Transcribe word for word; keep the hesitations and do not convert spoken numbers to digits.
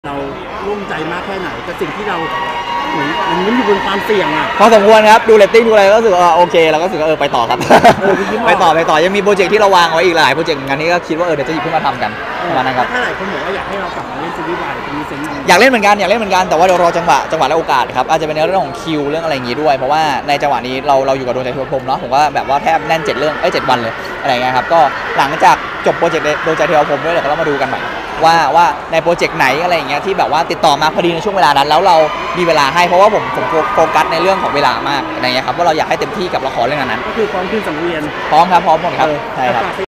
เรารุ่มใจมากแค่ไหนกับสิ่งที่เราเหมือนมันอยู่บนความเสี่ยงอ่ะพอสมควรครับดูเรตติ้งดูอะไรก็รู้สึกว่าโอเคเราก็รู้สึกว่าเออไปต่อครับไปต่อไปต่อยังมีโปรเจกต์ที่เราวางไว้อีกหลายโปรเจกต์เหมือนกันที่ก็คิดว่าเออเดี๋ยวจะหยิบขึ้นมาทำกันประมาณนั้นครับถ้าหลายคนบอกว่าอยากให้เรากลับมาเล่นซีรีส์วายจะมีเซนส์อยากเล่นเหมือนกันอยากเล่นเหมือนกันแต่ว่าเดี๋ยวรอจังหวะจังหวะและโอกาสครับอาจจะเป็นในเรื่องของคิวเรื่องอะไรอย่างงี้ด้วยเพราะว่าในจังหวะนี้เราเราอยู่กับดวงใจเทวพรหมเนาะผมว่าแบบว่าแทบแน่นเจ็ดเรื่องเอ้ยเจ็ดวันเลยอะไรเงี้ยครับก็หลังจากจบโปรเจกต์ดวงใจเทวพรหมด้วยเดี๋ยวเรามาดูกันใหม่ว่าว่าในโปรเจกต์ไหนอะไรอย่างเงี้ยที่แบบว่าติดต่อมาพอดีในช่วงเวลานั้นแล้วเรามีเวลาให้เพราะว่าผมผมโฟกัสในเรื่องของเวลามากอะไรเงี้ยครับว่าเราอยากให้เต็มที่กับละครเรื่องนั้นก็คือพร้อมขึ้นสังเวียนพร้อมครับพร้อมหมดครับใช่ครับ